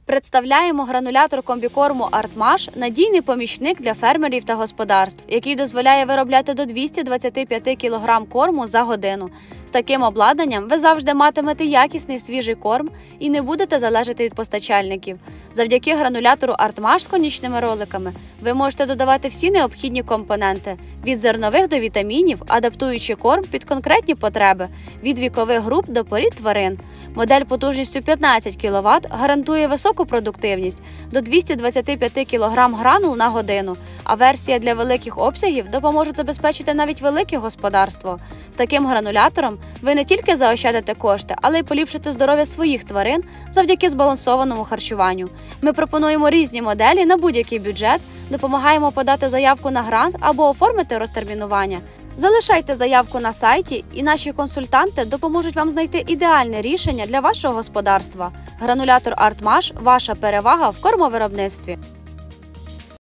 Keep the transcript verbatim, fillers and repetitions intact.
Представляємо гранулятор комбікорму «Артмаш» – надійний помічник для фермерів та господарств, який дозволяє виробляти до двохсот двадцяти п'яти кілограмів корму за годину. З таким обладнанням ви завжди матимете якісний свіжий корм і не будете залежати від постачальників. Завдяки гранулятору «Артмаш» з конічними роликами ви можете додавати всі необхідні компоненти – від зернових до вітамінів, адаптуючи корм під конкретні потреби, від вікових груп до порід тварин. Модель потужністю п'ятнадцять кіловат гарантує високу продуктивність – до двохсот двадцяти п'яти кілограмів гранул на годину, а версія для великих обсягів допоможе забезпечити навіть велике господарство. З таким гранулятором ви не тільки заощадите кошти, але й поліпшите здоров'я своїх тварин завдяки збалансованому харчуванню. Ми пропонуємо різні моделі на будь-який бюджет, допомагаємо подати заявку на грант або оформити розтермінування. Залишайте заявку на сайті, і наші консультанти допоможуть вам знайти ідеальне рішення для вашого господарства. Гранулятор «Артмаш» – ваша перевага в кормовиробництві.